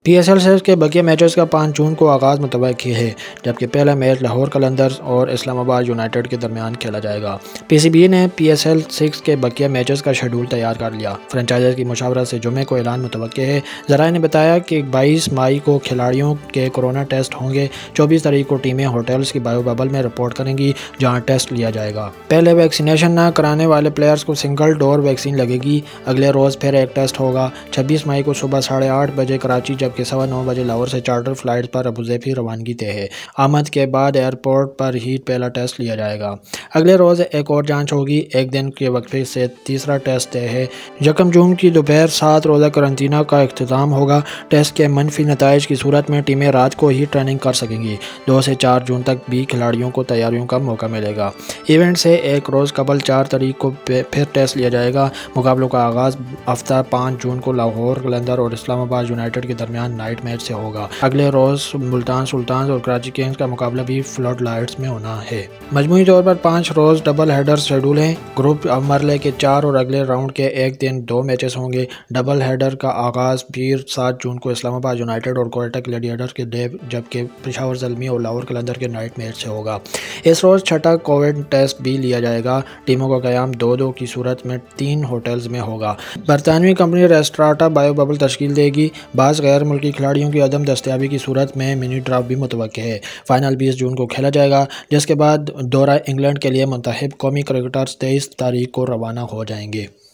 PSL series के बकिया matches का 5 जून को आगाज़ मुतवक्की है, जबकि पहला मैच लाहौर कलंदर्स और इस्लामाबाद यूनाइटेड के दरमियान खेला जाएगा। PCB ने PSL 6 के बकिया मैचेस का शेड्यूल तैयार कर लिया। फ्रेंचाइजर की मुशावरत से जुमे को ऐलान मुतवक्की है। ज़राए ने बताया कि 22 मई को खिलाड़ियों के कोरोना टेस्ट होंगे। 24 तारीख को टीमें होटल्स की बायो बबल में रिपोर्ट करेंगी, जहाँ टेस्ट लिया जाएगा। पहले वैक्सीनेशन न कराने वाले प्लेयर्स को सिंगल डोर वैक्सीन लगेगी। अगले रोज़ फिर एक टेस्ट होगा। 26 मई को सुबह 8:30 बजे कराची, जबकि 9:15 बजे लाहौर से चार्टर फ्लाइट पर अबूज़ैफ़ी रवानगी तय है। आमद के बाद एयरपोर्ट पर ही पहला टेस्ट लिया जाएगा। अगले रोज़ एक और जांच होगी। एक दिन के वक्फे से तीसरा टेस्ट तय है। 1 जून की दोपहर 7 रोज़ा करंतना का इख्तिताम होगा। टेस्ट के मनफी नताइज की सूरत में टीमें रात को ही ट्रेनिंग कर सकेंगी। 2 से 4 जून तक भी खिलाड़ियों को तैयारियों का मौका मिलेगा। इवेंट से एक रोज़ कबल 4 तारीख को फिर टेस्ट लिया जाएगा। मुकाबलों का आगाज़ हफ्ता 5 जून को लाहौर कलंदर और इस्लामाबाद यूनाइटेड के दरमियान नाइट मैच से होगा। अगले रोज मुल्तान सुल्तान और कराची किंग्स का मुकाबला भी फ्लड लाइट्स में होना है। मजमूई तौर पर 5 रोज डबल हेडर शेड्यूल हैं। ग्रुप मरले के 4 और अगले राउंड के एक दिन 2 मैचेस होंगे। डबल हेडर का आगाज फिर 7 जून को इस्लामाबाद यूनाइटेड और कोयटा ग्लैडिएटर्स के डे, जबकि पेशावर ज़ल्मी और लाहौर कलंदर के नाइट मैच से होगा। इस रोज छठा कोविड टेस्ट भी लिया जाएगा। टीमों का क़याम 2-2 की सूरत में 3 होटल्स में होगा। बरतानवी कंपनी रेस्ट्राटा बायो बबल तश्कील देगी। बाज़ गैर मुल्की खिलाड़ियों की अदम दस्तयाबी की सूरत में मिनी ड्रॉ भी मुतवक्की है। फाइनल 20 जून को खेला जाएगा, जिसके बाद दौरा इंग्लैंड के लिए मुंतखब कौमी क्रिकेटर्स 23 तारीख को रवाना हो जाएंगे।